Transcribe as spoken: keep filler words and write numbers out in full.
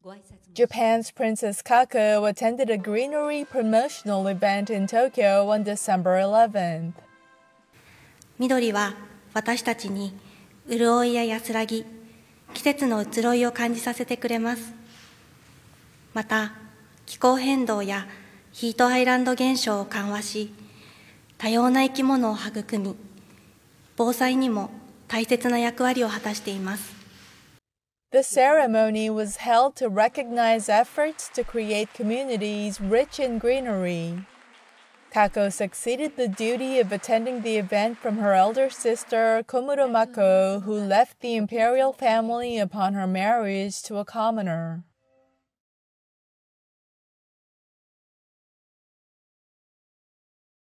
Japan's Princess Kako attended a greenery promotional event in Tokyo on December eleventh. 緑は私たちに潤いや安らぎ、季節の移ろいを感じさせてくれます。また、気候変動やヒートアイランド現象を緩和し、多様な生き物を育み、防災にも大切な役割を果たしています。 The ceremony was held to recognize efforts to create communities rich in greenery. Kako succeeded the duty of attending the event from her elder sister, Komuro Mako, who left the imperial family upon her marriage to a commoner.